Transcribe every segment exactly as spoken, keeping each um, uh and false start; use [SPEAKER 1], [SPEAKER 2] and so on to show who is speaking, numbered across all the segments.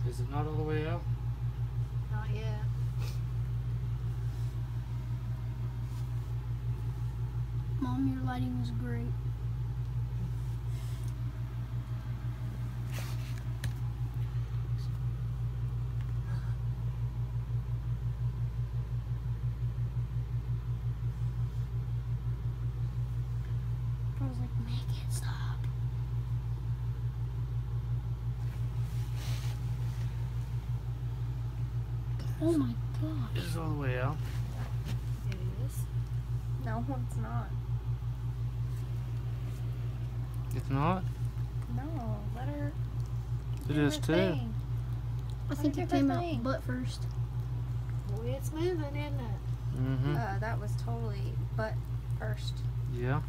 [SPEAKER 1] Is it not all the way out?
[SPEAKER 2] Not yet.
[SPEAKER 3] Mom, your lighting was great. I was like, make it stop. Oh my gosh.
[SPEAKER 1] Is it all the way out?
[SPEAKER 2] It is.
[SPEAKER 4] No, it's not.
[SPEAKER 1] It's not?
[SPEAKER 4] No, let her.
[SPEAKER 1] It
[SPEAKER 4] do
[SPEAKER 1] is
[SPEAKER 4] her
[SPEAKER 1] too.
[SPEAKER 4] thing.
[SPEAKER 3] I think
[SPEAKER 4] do
[SPEAKER 3] it
[SPEAKER 4] her
[SPEAKER 3] came
[SPEAKER 4] thing.
[SPEAKER 3] out butt first.
[SPEAKER 2] Boy, it's moving, isn't it?
[SPEAKER 1] Mm-hmm.
[SPEAKER 4] Uh, that was totally butt first.
[SPEAKER 1] Yeah.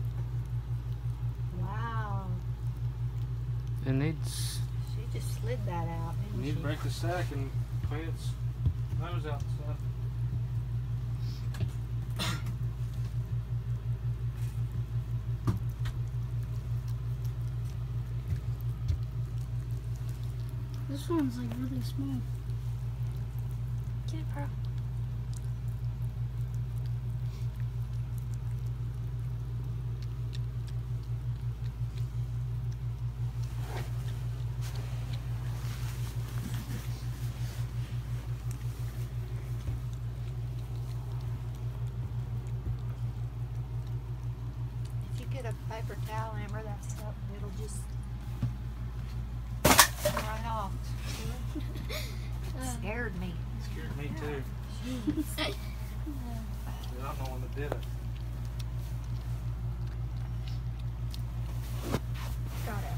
[SPEAKER 2] Wow.
[SPEAKER 1] It needs.
[SPEAKER 2] She just slid that out,
[SPEAKER 1] You
[SPEAKER 2] didn't
[SPEAKER 1] need to
[SPEAKER 2] she?
[SPEAKER 1] break the sack and clean its nose out and stuff.
[SPEAKER 3] This one's like really small.
[SPEAKER 4] Get it, Pearl.
[SPEAKER 2] If you get a paper towel, Amber, that's up, it'll just right off.
[SPEAKER 3] Uh,
[SPEAKER 2] Scared me.
[SPEAKER 1] Scared me too.
[SPEAKER 2] Jeez.
[SPEAKER 1] Yeah, I'm the one that did it.
[SPEAKER 4] Got it.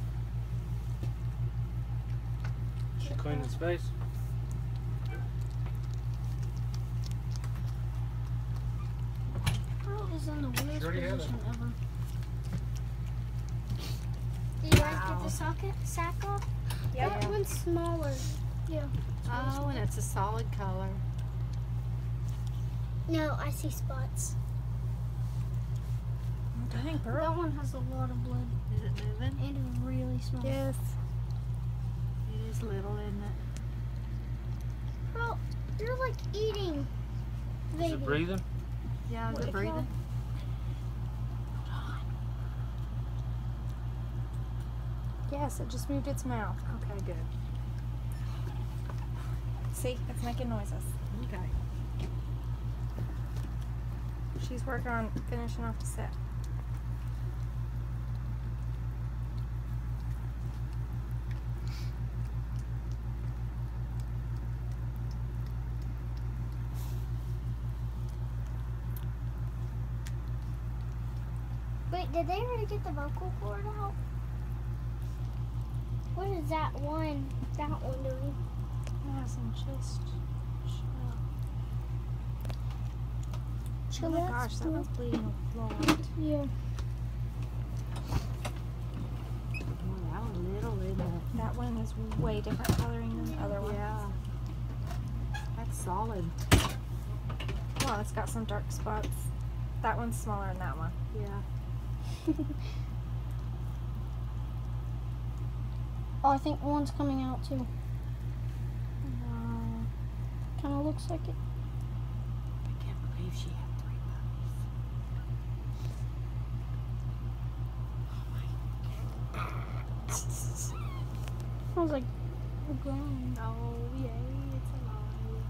[SPEAKER 1] She cleaned its face.
[SPEAKER 3] Pearl is in the weirdest
[SPEAKER 1] Sure you have it.
[SPEAKER 3] position ever.
[SPEAKER 5] Did you guys
[SPEAKER 2] Wow.
[SPEAKER 5] get the socket sack off?
[SPEAKER 4] Yep.
[SPEAKER 5] That one's smaller.
[SPEAKER 3] Yeah.
[SPEAKER 2] Oh, and it's a solid color.
[SPEAKER 5] No, I see spots.
[SPEAKER 4] Dang, Pearl.
[SPEAKER 3] That one has a lot of blood
[SPEAKER 2] Is it moving?
[SPEAKER 3] and is really small.
[SPEAKER 4] Yes.
[SPEAKER 2] It is little, isn't it?
[SPEAKER 5] Pearl, you're like eating,
[SPEAKER 1] Is
[SPEAKER 5] baby.
[SPEAKER 1] it breathing?
[SPEAKER 2] Yeah, is
[SPEAKER 4] What
[SPEAKER 2] it
[SPEAKER 4] it
[SPEAKER 2] breathing?
[SPEAKER 4] called? Yes, it just moved its mouth.
[SPEAKER 2] Okay, good.
[SPEAKER 4] See, it's making noises.
[SPEAKER 2] Okay.
[SPEAKER 4] She's working on finishing off the set.
[SPEAKER 5] Wait, did they already get the vocal cord out? What is that one? That one doing?
[SPEAKER 4] Yeah, some chest. Oh
[SPEAKER 5] Chill
[SPEAKER 4] my
[SPEAKER 5] out,
[SPEAKER 4] gosh, that
[SPEAKER 5] Stu.
[SPEAKER 4] one's bleeding a lot.
[SPEAKER 3] Yeah.
[SPEAKER 2] Oh, that one little, isn't it?
[SPEAKER 4] That one is way different coloring than the other one.
[SPEAKER 2] Yeah. That's solid.
[SPEAKER 4] Well, it's got some dark spots. That one's smaller than that one.
[SPEAKER 2] Yeah.
[SPEAKER 3] Oh, I think one's coming out too.
[SPEAKER 4] No.
[SPEAKER 3] Kind of looks like it.
[SPEAKER 2] I can't believe she had three puppies.
[SPEAKER 3] I was like, oh, ground.
[SPEAKER 2] Oh, yay, it's alive.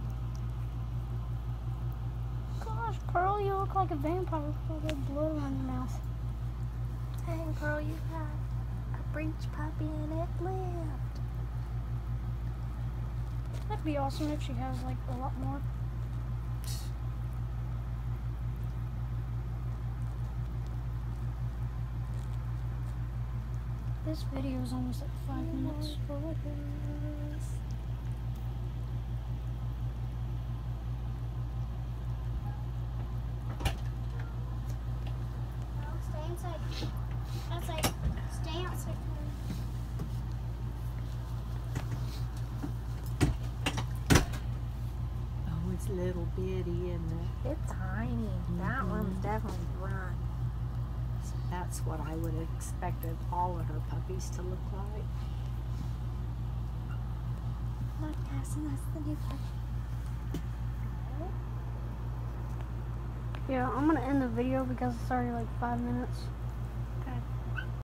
[SPEAKER 3] Gosh, Pearl, you look like a vampire with all that blood around your mouth.
[SPEAKER 4] Dang, Pearl, you had a breech puppy and it lived.
[SPEAKER 3] That'd be awesome if she has like a lot more. This video is almost at five minutes.
[SPEAKER 5] No, stay inside. Outside. Stay outside.
[SPEAKER 2] Oh, it's little bitty, isn't it?
[SPEAKER 4] It's tiny. That
[SPEAKER 2] Mhm.
[SPEAKER 4] one's definitely run.
[SPEAKER 2] That's what I would have expected all of her puppies to look like.
[SPEAKER 4] podcast, and that's the new part.
[SPEAKER 3] Yeah, I'm gonna end the video because it's already like five minutes.